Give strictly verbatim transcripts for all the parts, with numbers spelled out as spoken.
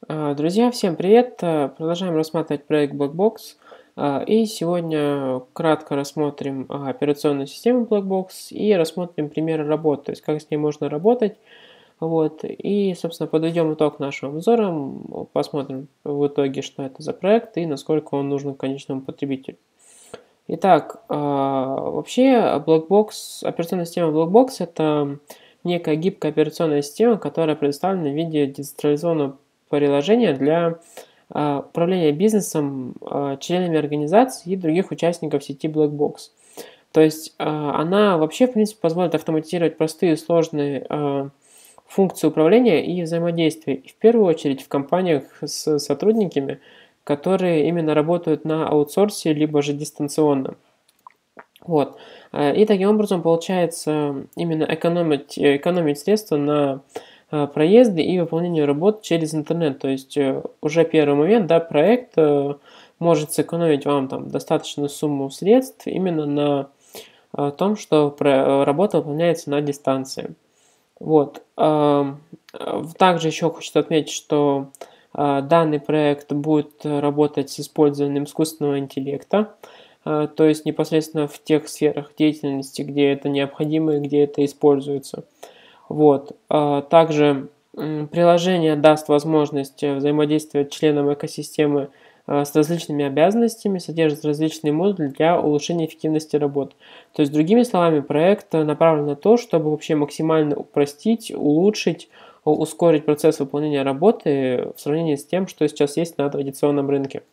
А, Друзья, всем привет! А, Продолжаем рассматривать проект Blackbox. А, И сегодня кратко рассмотрим а, операционную систему Blackbox и рассмотрим примеры работы, то есть как с ней можно работать. Вот. И, собственно, подведем итог нашим обзорам, посмотрим в итоге, что это за проект и насколько он нужен конечному потребителю. Итак, а, вообще Blackbox, операционная система Blackbox– это некая гибкая операционная система, которая предоставлена в виде децентрализованного приложения для а, управления бизнесом, а, членами организации и других участников сети Blackbox. То есть а, она вообще, в принципе, позволит автоматизировать простые и сложные а, функции управления и взаимодействия. И в первую очередь в компаниях с сотрудниками, которые именно работают на аутсорсе, либо же дистанционно. Вот. Э, И таким образом получается именно экономить, э, экономить средства на э, проезды и выполнение работ через интернет. То есть э, уже первый момент, да, проект э, может сэкономить вам там достаточную сумму средств именно на э, том, что про- работа выполняется на дистанции. Вот. ам, э, Также еще хочу отметить, что а, данный проект будет э, работать с использованием искусственного интеллекта, а, то есть непосредственно в тех сферах деятельности, где это необходимо и где это используется. Вот. А, Также м, приложение даст возможность э, взаимодействовать членам экосистемы а, с различными обязанностями, содержит различные модули для улучшения эффективности работы. То есть, другими словами, проект э, направлен на то, чтобы вообще максимально упростить, улучшить, у- ускорить процесс выполнения работы в сравнении с тем, что сейчас есть на традиционном рынке.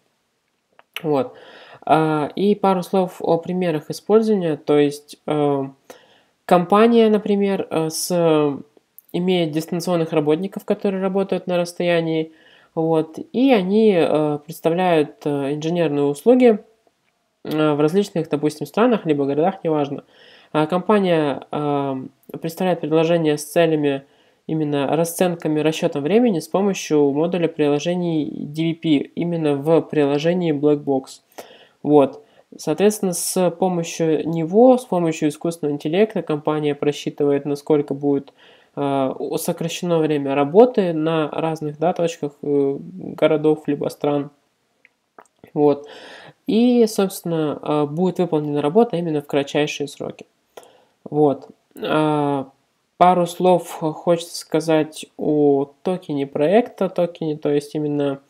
Вот. А, И пару слов о примерах использования. То есть э, компания, например, э, с, имеет дистанционных работников, которые работают на расстоянии, вот, и они э, представляют э, инженерные услуги э, в различных, допустим, странах, либо городах, неважно. А компания э, представляет предложения с целями именно расценками, расчетом времени с помощью модуля приложений ди ви пи, именно в приложении Blackbox. Вот. Соответственно, с помощью него, с помощью искусственного интеллекта компания просчитывает, насколько будет э, сокращено время работы на разных, да, точках э, городов либо стран. Вот. И, собственно, э, будет выполнена работа именно в кратчайшие сроки. Вот. А, Пару слов хочется сказать о токене проекта, токене, то есть именно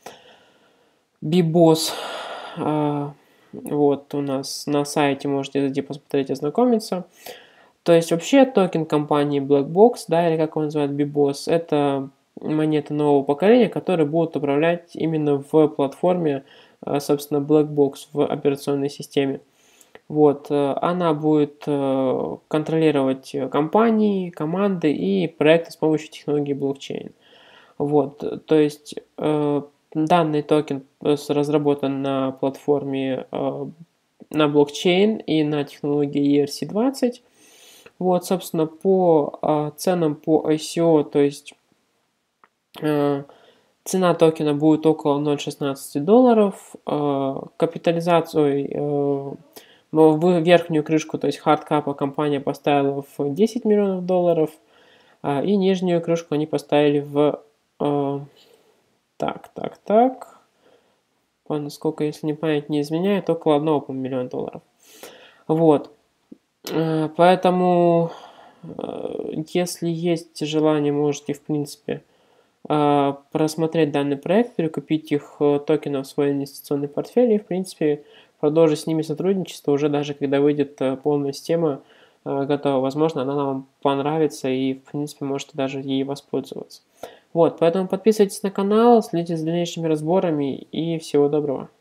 Bibos. А, Вот у нас на сайте можете зайти посмотреть, ознакомиться. То есть вообще токен компании Blackbox, да, или как его называют, Bibos, это монеты нового поколения, которые будут управлять именно в платформе, а, собственно, Blackbox в операционной системе. Вот, э, она будет э, контролировать э, компании, команды и проекты с помощью технологии блокчейн. Вот, э, то есть э, данный токен э, с- разработан на платформе э, на блокчейн и на технологии и эр си двадцать. Вот, собственно, по а, ценам по ай си о, то есть э, цена токена будет около ноль целых шестнадцать долларов, э, капитализацию, э, в в верхнюю крышку, то есть хардкапа компания поставила в десять миллионов долларов, а, и нижнюю крышку они поставили в э, так, так, так. По насколько, если не память не изменяет, около одного по миллиона долларов. Вот. Э, Поэтому, э, если есть желание, можете, в принципе, э, просмотреть данный проект, перекупить их э, токены в свой инвестиционный портфель и, в принципе, продолжить с ними сотрудничество уже даже когда выйдет э, полная система э, готова. Возможно, она вам понравится и, в принципе, можете даже ей воспользоваться. Вот, поэтому подписывайтесь на канал, следите за дальнейшими разборами и всего доброго.